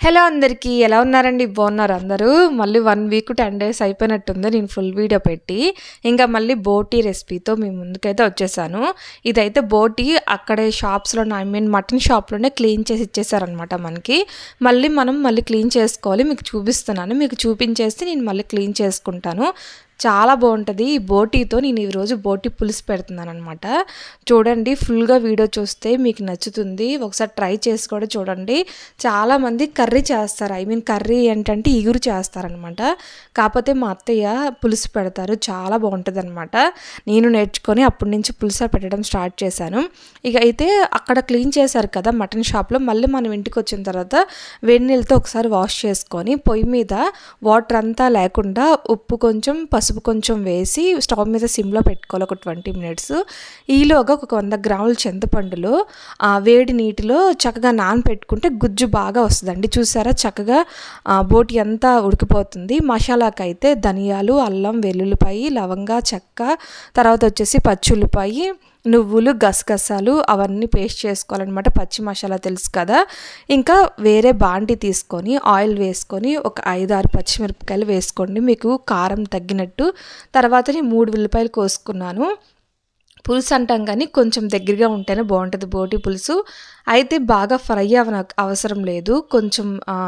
Hello అందరికీ ఎలా ఉన్నారండి? బాగున్నారు అందరూ? మళ్ళీ 1 వీక్ 10 డేస్ అయిపోయినట్టుంది నేను ఫుల్ వీడియో పెట్టి. ఇంకా మళ్ళీ బోటీ రెసిపీతో మీ ముందుకైతే వచ్చేసాను. ఇదైతే బోటీ అక్కడే షాప్స్‌లో మటన్ షాప్‌లోనే క్లీన్ చేసి ఇచ్చేసారనమాట మనకి. మనం క్లీన్ చేసుకోవాలి. మీకు చూపిస్తున్నాను. మీకు చూపించేసి నేను మళ్ళీ క్లీన్ చేసుకుంటాను. చాలా బాగుంటుంది. ఈ బోటీతో నేను ఈరోజు బోటీ పులుసు పెడుతున్నానమాట. చూడండి, ఫుల్గా వీడియో చూస్తే మీకు నచ్చుతుంది. ఒకసారి ట్రై చేసి కూడా చూడండి. చాలామంది కర్రీ చేస్తారు, కర్రీ ఏంటంటే ఇగురు చేస్తారనమాట. కాకపోతే మా అత్తయ్య పులుసు పెడతారు, చాలా బాగుంటుంది అనమాట. నేను నేర్చుకొని అప్పటి నుంచి పులుసు పెట్టడం స్టార్ట్ చేశాను. ఇక అయితే అక్కడ క్లీన్ చేశారు కదా మటన్ షాప్లో, మళ్ళీ మనం ఇంటికి వచ్చిన తర్వాత వేడి నీళ్ళతో ఒకసారి వాష్ చేసుకొని పొయ్యి మీద వాటర్ అంతా లేకుండా ఉప్పు కొంచెం పసుపు కొంచెం వేసి స్టవ్ మీద సిమ్లో పెట్టుకోవాలి ఒక 20 మినిట్స్. ఈలోగా ఒక 100 గ్రాముల చింతపండులో వేడి నీటిలో చక్కగా నానపెట్టుకుంటే గుజ్జు బాగా వస్తుందండి. చూసారా, చక్కగా బోటి అంతా ఉడికిపోతుంది. మసాలాకైతే ధనియాలు, అల్లం, వెల్లుల్లిపాయి, లవంగా, చెక్క, తర్వాత వచ్చేసి పచ్చుల్లిపాయి, నువ్వులు, గసగసాలు అవన్నీ పేస్ట్ చేసుకోవాలన్నమాట. పచ్చి మసాలా తెలుసు కదా. ఇంకా వేరే బాండి తీసుకొని ఆయిల్ వేసుకొని ఒక 5-6 పచ్చిమిరపకాయలు వేసుకోండి మీకు కారం తగ్గినట్టు. తర్వాత 3 ఉల్లిపాయలు కోసుకున్నాను. పులుసు అంటాం కానీ కొంచెం దగ్గరగా ఉంటేనే బాగుంటుంది బోటి పులుసు. అయితే బాగా ఫ్రై అవసరం లేదు, కొంచెం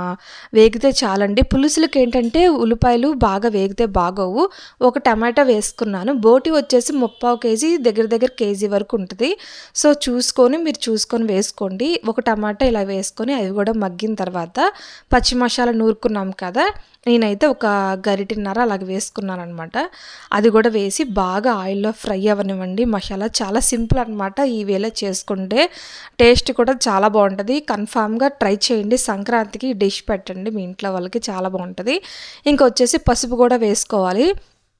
వేగితే చాలండి. పులుసులకి ఏంటంటే ఉల్లిపాయలు బాగా వేగితే బాగోవు. ఒక టమాటా వేసుకున్నాను. బోటి వచ్చేసి 3/4 కేజీ దగ్గర కేజీ వరకు ఉంటుంది. సో మీరు చూసుకొని వేసుకోండి. ఒక టమాటా ఇలా వేసుకొని అవి కూడా మగ్గిన తర్వాత పచ్చి మసాలా నూరుకున్నాం కదా, నేనైతే ఒక గరిటెన్నర అలాగ వేసుకున్నాను అనమాట. అది కూడా వేసి బాగా ఆయిల్లో ఫ్రై అవ్వనివ్వండి. మసాలా చాలా సింపుల్ అనమాట. ఈ వేళ చేసుకుంటే టేస్ట్ కూడా చాలా బాగుంటుంది. కన్ఫామ్గా ట్రై చేయండి. సంక్రాంతికి డిష్ పెట్టండి మీ ఇంట్లో వాళ్ళకి, చాలా బాగుంటుంది. ఇంకొచ్చేసి పసుపు కూడా వేసుకోవాలి.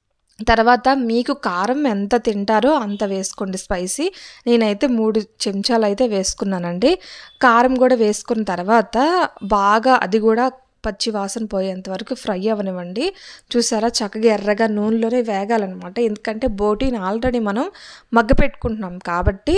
తర్వాత మీకు కారం ఎంత తింటారో అంత వేసుకోండి స్పైసీ. నేనైతే 3 చెంచాలు అయితే వేసుకున్నానండి. కారం కూడా వేసుకున్న తర్వాత బాగా అది కూడా పచ్చి వాసన పోయేంత వరకు ఫ్రై అవ్వనివ్వండి. చూసారా, చక్కగా ఎర్రగా నూనెలోనే వేగాలన్నమాట. ఎందుకంటే బోటీని ఆల్రెడీ మనం మగ్గపెట్టుకుంటున్నాం కాబట్టి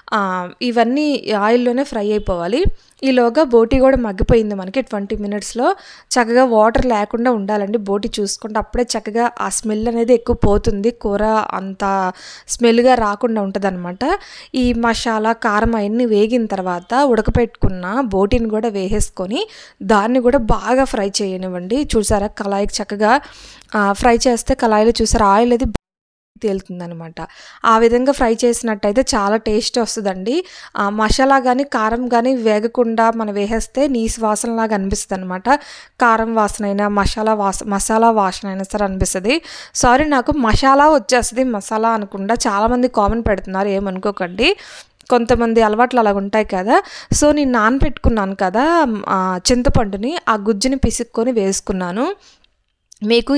ఇవన్నీ ఆయిల్లోనే ఫ్రై అయిపోవాలి. ఈలోగా బోటీ కూడా మగ్గిపోయింది మనకి 20 మినిట్స్లో. చక్కగా వాటర్ లేకుండా ఉండాలండి బోటీ చూసుకుంటే, అప్పుడే చక్కగా ఆ స్మెల్ అనేది ఎక్కువ పోతుంది. కూర అంత స్మెల్గా రాకుండా ఉంటుంది అనమాట. ఈ మసాలా కారం అవన్నీ వేగిన తర్వాత ఉడకపెట్టుకున్న బోటీని కూడా వేసేసుకొని దాన్ని కూడా బాగా ఫ్రై చేయనివ్వండి. చూసారా, కళాయికి చక్కగా ఫ్రై చేస్తే కళాయిలో చూసారా ఆయిల్ అది తేలుతుందనమాట. ఆ విధంగా ఫ్రై చేసినట్టయితే చాలా టేస్ట్ వస్తుందండి. మసాలా కానీ కారం కానీ వేగకుండా మనం వేసేస్తే నీసు వాసనలాగా అనిపిస్తుంది అనమాట. కారం వాసన అయినా మసాలా వాసన అయినా సరే అనిపిస్తుంది. సారీ, నాకు మసాలా వచ్చేస్తుంది, మసాలా అనకుండా చాలామంది కామెంట్ పెడుతున్నారు, ఏమనుకోకండి. కొంతమంది అలవాట్లు అలాగ ఉంటాయి కదా. సో నేను నానబెట్టుకున్నాను కదా చింతపండుని, ఆ గుజ్జుని పిసుక్కొని వేసుకున్నాను. మీకు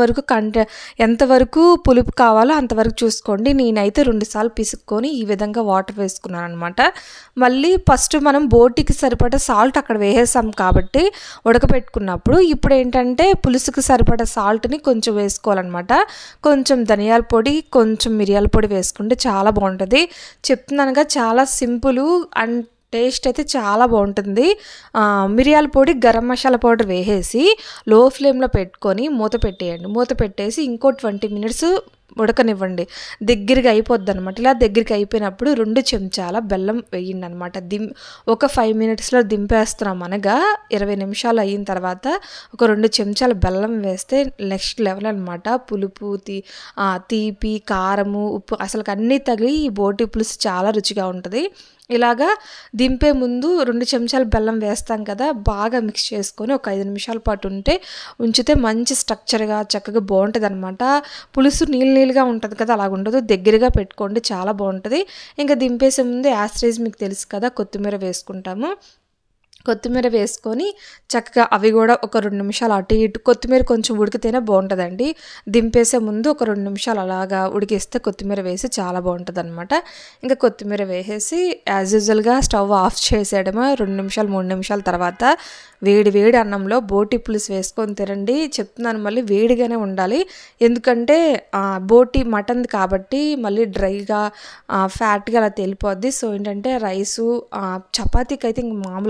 ఎంతవరకు పులుపు కావాలో అంతవరకు చూసుకోండి. నేనైతే 2 సార్లు పిసుక్కొని ఈ విధంగా వాటర్ వేసుకున్నాను అనమాట. మళ్ళీ ఫస్ట్ మనం బోటీకి సరిపడా సాల్ట్ అక్కడ వేసేసాం కాబట్టి ఉడకపెట్టుకున్నప్పుడు, ఇప్పుడు ఏంటంటే పులుసుకి సరిపడా సాల్ట్ని కొంచెం వేసుకోవాలన్నమాట. కొంచెం ధనియాల పొడి, కొంచెం మిరియాల పొడి వేసుకుంటే చాలా బాగుంటుంది. చెప్తున్నానుగా, చాలా సింపుల్ అండ్ టేస్ట్ అయితే చాలా బాగుంటుంది. మిరియాల పొడి, గరం మసాలా పౌడర్ వేసేసి లో ఫ్లేమ్లో పెట్టుకొని మూత పెట్టేయండి. మూత పెట్టేసి ఇంకో 20 మినిట్స్ ఉడకనివ్వండి. దగ్గరికి అయిపోద్ది అనమాట. ఇలా దగ్గరికి అయిపోయినప్పుడు 2 చెంచాల బెల్లం వేయండి అనమాట. ఒక 5 మినిట్స్లో దింపేస్తున్నాం అనగా 20 నిమిషాలు అయిన తర్వాత ఒక 2 చెంచాల బెల్లం వేస్తే నెక్స్ట్ లెవెల్ అనమాట. పులుపు, తీపి, కారము, ఉప్పు అసలు అన్నీ తగిలి ఈ బోటీ పులుసు చాలా రుచిగా ఉంటుంది. ఇలాగా దింపే ముందు 2 చెంచాలు బెల్లం వేస్తాం కదా, బాగా మిక్స్ చేసుకొని ఒక 5 నిమిషాల పాటు ఉంచితే మంచి స్ట్రక్చర్గా చక్కగా బాగుంటుంది అనమాట. పులుసు నీళ్ళగా ఉంటుంది కదా, అలాగ ఉండదు, దగ్గరగా పెట్టుకోండి, చాలా బాగుంటుంది. ఇంకా దింపేసే ముందు యాస్ట్రేజ్ మీకు తెలుసు కదా, కొత్తిమీర వేసుకుంటాము. కొత్తిమీర వేసుకొని చక్కగా అవి కూడా ఒక 2 నిమిషాలు అటు ఇటు, కొత్తిమీర కొంచెం ఉడికితేనే బాగుంటుందండి. దింపేసే ముందు ఒక 2 నిమిషాలు అలాగా ఉడికిస్తే కొత్తిమీర వేసి చాలా బాగుంటుంది అనమాట. ఇంకా కొత్తిమీర వేసేసి యాజ్ యూజువల్గా స్టవ్ ఆఫ్ చేసేయడమో. 2 నిమిషాలు 3 నిమిషాల తర్వాత వేడి అన్నంలో బోటి పులుసు వేసుకొని తినండి. చెప్తున్నాను, మళ్ళీ వేడిగానే ఉండాలి. ఎందుకంటే బోటి మటన్ కాబట్టి మళ్ళీ డ్రైగా ఫ్యాట్గా అలా తేలిపోద్ది. సో ఏంటంటే రైసు చపాతీకి అయితే ఇంక మామూలుగా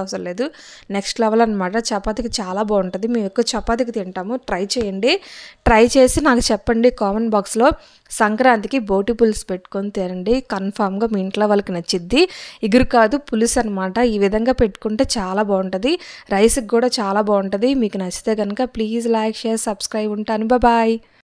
అవసరం లేదు, నెక్స్ట్ లెవెల్ అనమాట. చపాతీకి చాలా బాగుంటుంది, మేము ఎక్కువ చపాతీకి తింటాము. ట్రై చేయండి, ట్రై చేసి నాకు చెప్పండి కామెంట్ బాక్స్లో. సంక్రాంతికి బోటి పులుసు పెట్టుకొని తినండి, కన్ఫామ్గా మీ ఇంట్లో వాళ్ళకి నచ్చిద్ది. ఇగురు కాదు పులుసు అనమాట. ఈ విధంగా పెట్టుకుంటే చాలా బాగుంటుంది, రైస్కి కూడా చాలా బాగుంటుంది. మీకు నచ్చితే కనుక ప్లీజ్ లైక్, షేర్, సబ్స్క్రైబ్. ఉంటాను, బాయ్.